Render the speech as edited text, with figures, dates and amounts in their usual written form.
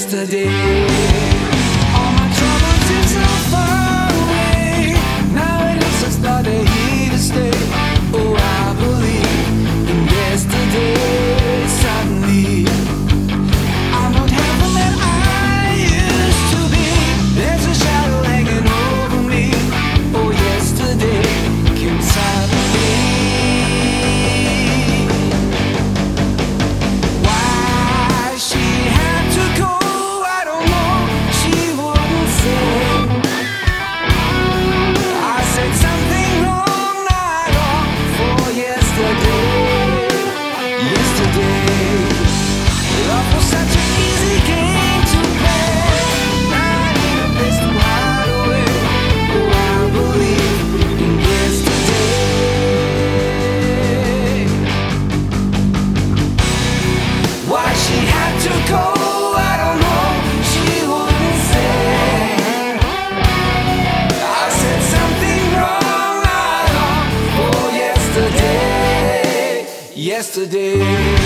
yesterday. All my troubles seem so far away. Now it looks like they're here to stay. Oh, I believe in yesterday. Suddenly I'm not heaven that I used to be. There's a shadow hanging over me. Oh, yesterday came suddenly. Why she had to go, I don't know. She wouldn't say. I said something wrong, not wrong for yesterday. Yesterday, love was such an easy game to play. I need a place to hide away. Oh, I believe in yesterday. Why she had to go, I don't know. She wouldn't say. I said something wrong, not wrong for yesterday. Yesterday.